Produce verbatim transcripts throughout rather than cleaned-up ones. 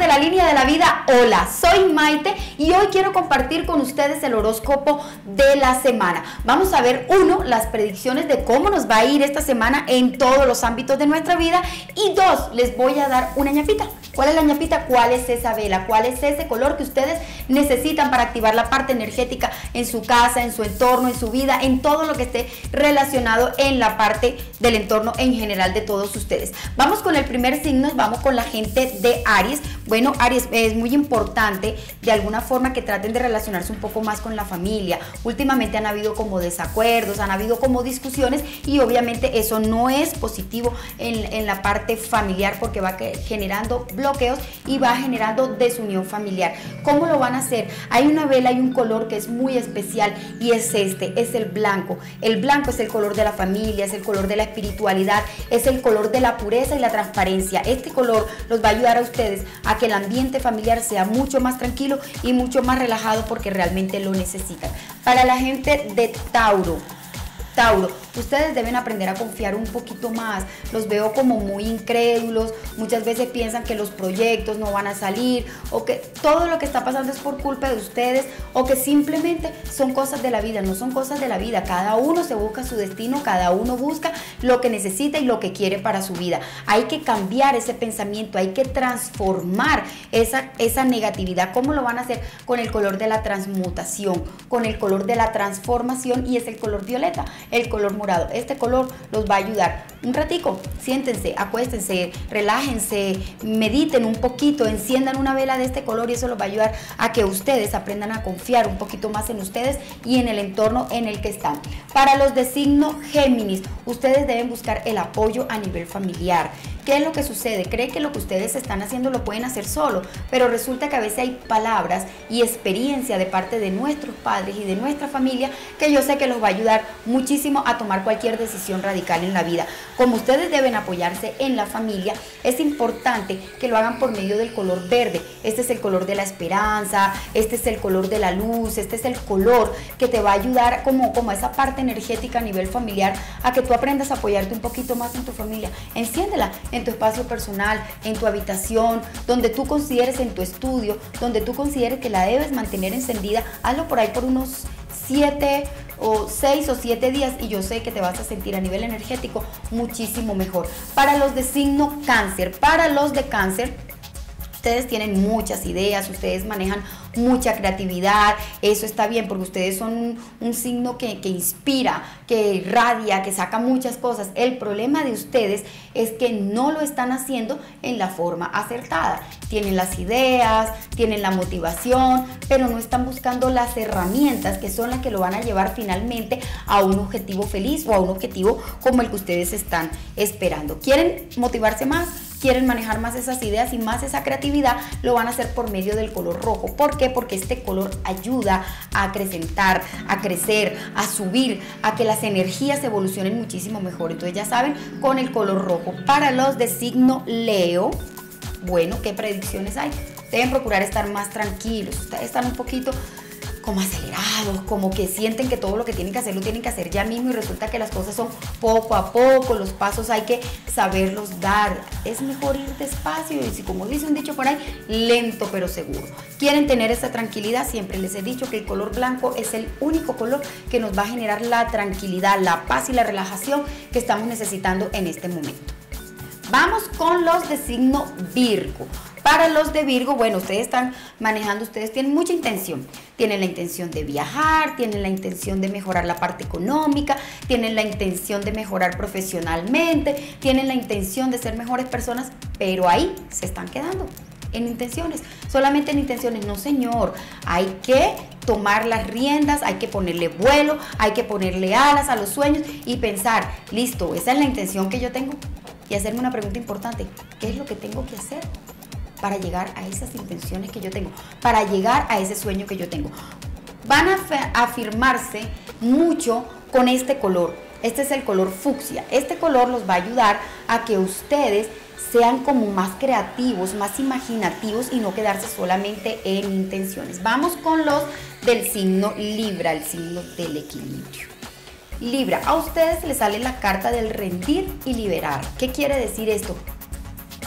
de la línea de la vida, hola, soy Maite y hoy quiero compartir con ustedes el horóscopo de la semana. Vamos a ver, uno, las predicciones de cómo nos va a ir esta semana en todos los ámbitos de nuestra vida, y dos, les voy a dar una ñapita. ¿Cuál es la ñapita? ¿Cuál es esa vela? ¿Cuál es ese color que ustedes necesitan para activar la parte energética en su casa, en su entorno, en su vida, en todo lo que esté relacionado en la parte del entorno en general de todos ustedes? Vamos con el primer signo, vamos con la gente de Aries. Bueno, Aries, es muy importante de alguna forma que traten de relacionarse un poco más con la familia. Últimamente han habido como desacuerdos, han habido como discusiones y obviamente eso no es positivo en, en la parte familiar, porque va generando bloqueos y va generando desunión familiar. ¿Cómo lo van a hacer? Hay una vela, hay un color que es muy especial y es este, es el blanco. El blanco es el color de la familia, es el color de la espiritualidad, es el color de la pureza y la transparencia. Este color los va a ayudar a ustedes a que el ambiente familiar sea mucho más tranquilo y mucho más relajado, porque realmente lo necesitan. Para la gente de Tauro, Tauro, ustedes deben aprender a confiar un poquito más. Los veo como muy incrédulos, muchas veces piensan que los proyectos no van a salir, o que todo lo que está pasando es por culpa de ustedes, o que simplemente son cosas de la vida. No son cosas de la vida, cada uno se busca su destino, cada uno busca lo que necesita y lo que quiere para su vida. Hay que cambiar ese pensamiento, hay que transformar esa, esa negatividad. ¿Cómo lo van a hacer? Con el color de la transmutación, con el color de la transformación, y es el color violeta, el color morado. Este color los va a ayudar. Un ratico, siéntense, acuéstense, relájense, mediten un poquito, enciendan una vela de este color y eso los va a ayudar a que ustedes aprendan a confiar un poquito más en ustedes y en el entorno en el que están. Para los de signo Géminis, ustedes deben buscar el apoyo a nivel familiar. ¿Qué es lo que sucede? Cree que lo que ustedes están haciendo lo pueden hacer solo, pero resulta que a veces hay palabras y experiencia de parte de nuestros padres y de nuestra familia que yo sé que los va a ayudar muchísimo a tomar cualquier decisión radical en la vida. Como ustedes deben apoyarse en la familia, es importante que lo hagan por medio del color verde. Este es el color de la esperanza, este es el color de la luz, este es el color que te va a ayudar como, como a esa parte energética a nivel familiar, a que tú aprendas a apoyarte un poquito más en tu familia. Enciéndela en tu espacio personal, en tu habitación, donde tú consideres, en tu estudio, donde tú consideres que la debes mantener encendida. Hazlo por ahí por unos siete o seis o siete días y yo sé que te vas a sentir a nivel energético muchísimo mejor. Para los de signo Cáncer, para los de Cáncer, ustedes tienen muchas ideas, ustedes manejan mucha creatividad, eso está bien porque ustedes son un, un signo que, que inspira, que irradia, que saca muchas cosas. El problema de ustedes es que no lo están haciendo en la forma acertada. Tienen las ideas, tienen la motivación, pero no están buscando las herramientas que son las que lo van a llevar finalmente a un objetivo feliz o a un objetivo como el que ustedes están esperando. ¿Quieren motivarse más? ¿Quieren manejar más esas ideas y más esa creatividad? Lo van a hacer por medio del color rojo. ¿Por qué? Porque este color ayuda a acrecentar, a crecer, a subir, a que las energías evolucionen muchísimo mejor. Entonces ya saben, con el color rojo. Para los de signo Leo, bueno, ¿qué predicciones hay? Deben procurar estar más tranquilos. Ustedes están un poquito como acelerados, como que sienten que todo lo que tienen que hacer lo tienen que hacer ya mismo, y resulta que las cosas son poco a poco, los pasos hay que saberlos dar. Es mejor ir despacio y, si como dice un dicho por ahí, lento pero seguro. Quieren tener esa tranquilidad, siempre les he dicho que el color blanco es el único color que nos va a generar la tranquilidad, la paz y la relajación que estamos necesitando en este momento. Vamos con los de signo Virgo. Para los de Virgo, bueno, ustedes están manejando, ustedes tienen mucha intención. Tienen la intención de viajar, tienen la intención de mejorar la parte económica, tienen la intención de mejorar profesionalmente, tienen la intención de ser mejores personas, pero ahí se están quedando en intenciones, solamente en intenciones. No, señor, hay que tomar las riendas, hay que ponerle vuelo, hay que ponerle alas a los sueños y pensar, listo, esa es la intención que yo tengo, y hacerme una pregunta importante: ¿qué es lo que tengo que hacer para llegar a esas intenciones que yo tengo, para llegar a ese sueño que yo tengo? Van a afirmarse mucho con este color. Este es el color fucsia. Este color los va a ayudar a que ustedes sean como más creativos, más imaginativos y no quedarse solamente en intenciones. Vamos con los del signo Libra, el signo del equilibrio. Libra, a ustedes les sale la carta del rendir y liberar. ¿Qué quiere decir esto? Si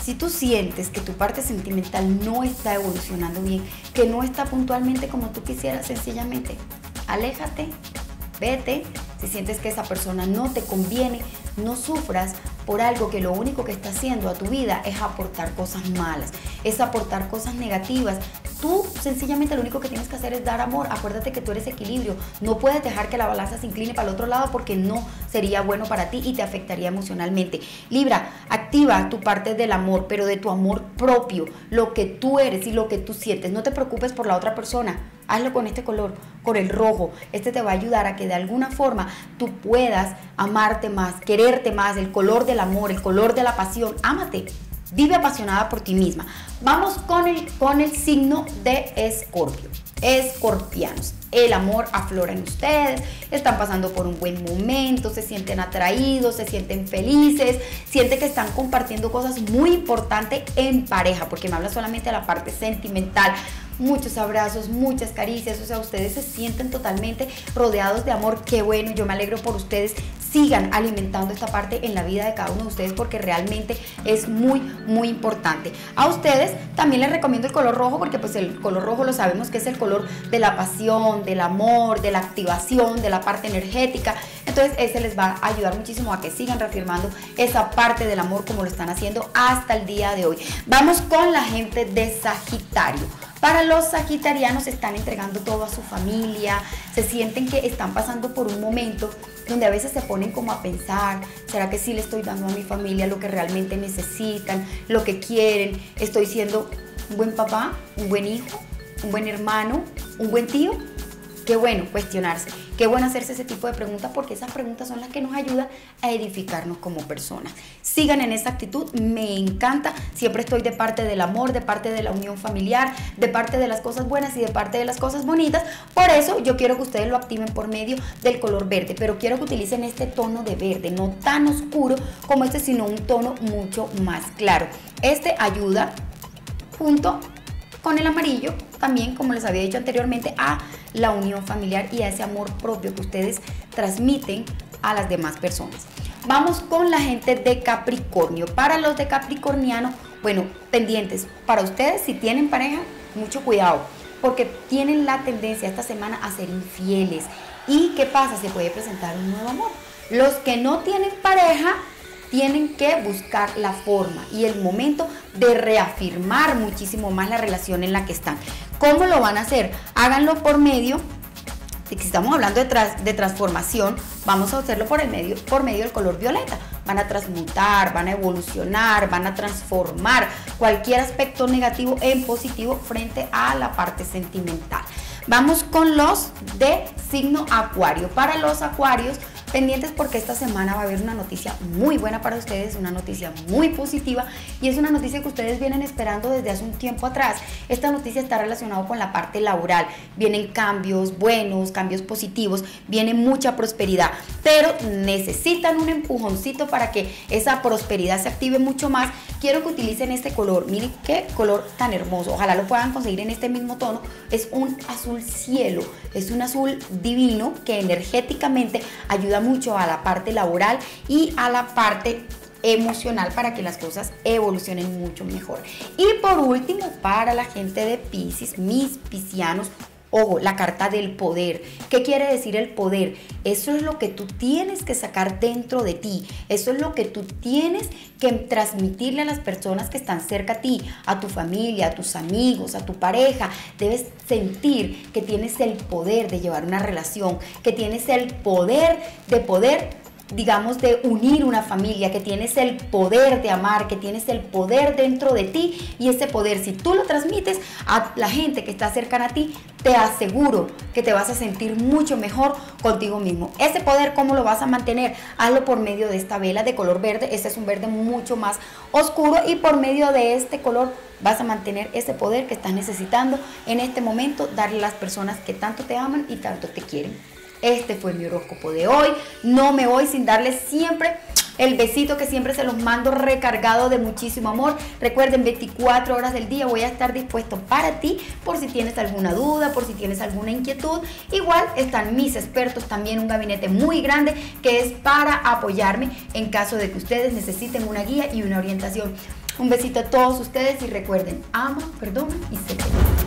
Si tú sientes que tu parte sentimental no está evolucionando bien, que no está puntualmente como tú quisieras, sencillamente, aléjate, vete. Si sientes que esa persona no te conviene, no sufras por algo que lo único que está haciendo a tu vida es aportar cosas malas, es aportar cosas negativas. Tú sencillamente lo único que tienes que hacer es dar amor. Acuérdate que tú eres equilibrio. No puedes dejar que la balanza se incline para el otro lado porque no sería bueno para ti y te afectaría emocionalmente. Libra, activa tu parte del amor, pero de tu amor propio, lo que tú eres y lo que tú sientes. No te preocupes por la otra persona. Hazlo con este color, con el rojo. Este te va a ayudar a que de alguna forma tú puedas amarte más, quererte más, el color del amor, el color de la pasión. Ámate. Vive apasionada por ti misma. Vamos con el, con el signo de Escorpio. Escorpianos, el amor aflora en ustedes, están pasando por un buen momento, se sienten atraídos, se sienten felices, sienten que están compartiendo cosas muy importantes en pareja, porque me habla solamente de la parte sentimental. Muchos abrazos, muchas caricias, o sea, ustedes se sienten totalmente rodeados de amor. Qué bueno, yo me alegro por ustedes. Sigan alimentando esta parte en la vida de cada uno de ustedes porque realmente es muy, muy importante. A ustedes también les recomiendo el color rojo porque pues el color rojo lo sabemos que es el color de la pasión, del amor, de la activación, de la parte energética. Entonces ese les va a ayudar muchísimo a que sigan reafirmando esa parte del amor como lo están haciendo hasta el día de hoy. Vamos con la gente de Sagitario. Para los sagitarianos están entregando todo a su familia, se sienten que están pasando por un momento donde a veces se ponen como a pensar, ¿será que sí le estoy dando a mi familia lo que realmente necesitan, lo que quieren? ¿Estoy siendo un buen papá, un buen hijo, un buen hermano, un buen tío? Qué bueno cuestionarse, qué bueno hacerse ese tipo de preguntas porque esas preguntas son las que nos ayudan a edificarnos como personas. Sigan en esa actitud, me encanta, siempre estoy de parte del amor, de parte de la unión familiar, de parte de las cosas buenas y de parte de las cosas bonitas. Por eso yo quiero que ustedes lo activen por medio del color verde, pero quiero que utilicen este tono de verde, no tan oscuro como este, sino un tono mucho más claro. Este ayuda junto con el amarillo, también como les había dicho anteriormente, a la unión familiar y a ese amor propio que ustedes transmiten a las demás personas. Vamos con la gente de Capricornio. Para los de Capricorniano, bueno, pendientes, para ustedes si tienen pareja, mucho cuidado, porque tienen la tendencia esta semana a ser infieles. ¿Y qué pasa? Se puede presentar un nuevo amor. Los que no tienen pareja tienen que buscar la forma y el momento de reafirmar muchísimo más la relación en la que están. ¿Cómo lo van a hacer? Háganlo por medio, si estamos hablando de, tras, de transformación, vamos a hacerlo por, el medio, por medio del color violeta. Van a transmutar, van a evolucionar, van a transformar cualquier aspecto negativo en positivo frente a la parte sentimental. Vamos con los de signo Acuario. Para los Acuarios, pendientes porque esta semana va a haber una noticia muy buena para ustedes, una noticia muy positiva y es una noticia que ustedes vienen esperando desde hace un tiempo atrás. Esta noticia está relacionada con la parte laboral, vienen cambios buenos, cambios positivos, viene mucha prosperidad, pero necesitan un empujoncito para que esa prosperidad se active mucho más. Quiero que utilicen este color, miren qué color tan hermoso, ojalá lo puedan conseguir en este mismo tono, es un azul cielo, es un azul divino que energéticamente ayuda mucho a la parte laboral y a la parte emocional para que las cosas evolucionen mucho mejor. Y por último, para la gente de Piscis, mis piscianos, ojo, la carta del poder. ¿Qué quiere decir el poder? Eso es lo que tú tienes que sacar dentro de ti. Eso es lo que tú tienes que transmitirle a las personas que están cerca a ti, a tu familia, a tus amigos, a tu pareja. Debes sentir que tienes el poder de llevar una relación, que tienes el poder de poder, digamos, de unir una familia, que tienes el poder de amar, que tienes el poder dentro de ti y ese poder, si tú lo transmites a la gente que está cercana a ti, te aseguro que te vas a sentir mucho mejor contigo mismo. Ese poder, ¿cómo lo vas a mantener? Hazlo por medio de esta vela de color verde. Este es un verde mucho más oscuro y por medio de este color vas a mantener ese poder que estás necesitando en este momento, darle a las personas que tanto te aman y tanto te quieren. Este fue mi horóscopo de hoy. No me voy sin darles siempre el besito que siempre se los mando recargado de muchísimo amor. Recuerden, veinticuatro horas del día voy a estar dispuesto para ti por si tienes alguna duda, por si tienes alguna inquietud. Igual están mis expertos, también un gabinete muy grande que es para apoyarme en caso de que ustedes necesiten una guía y una orientación. Un besito a todos ustedes y recuerden, ama, perdona y se cree.